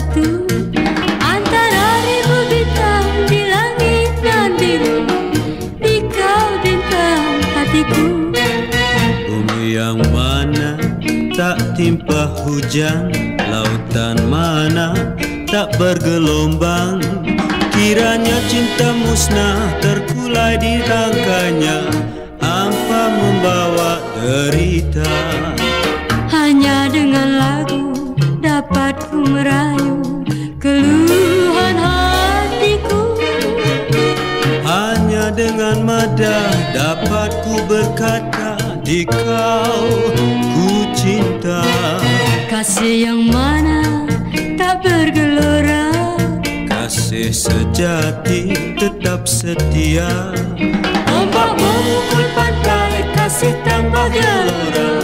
satu antara ribu bintang di langit dan biru. Di kau bintang hatiku. Bumi yang mana tak timpa hujan, lautan mana tak bergelombang. Kiranya cinta musnah terkulai di rangkanya, hampa membawa derita. Hanya dengan lagu dapat ku merayu keluhan hatiku. Hanya dengan madah dapat ku berkata, di kau ku cinta. Kasih yang mana tak bergelora, Kasih sejati tetap setia. ombak memukul pantai, kasih tambah gelora.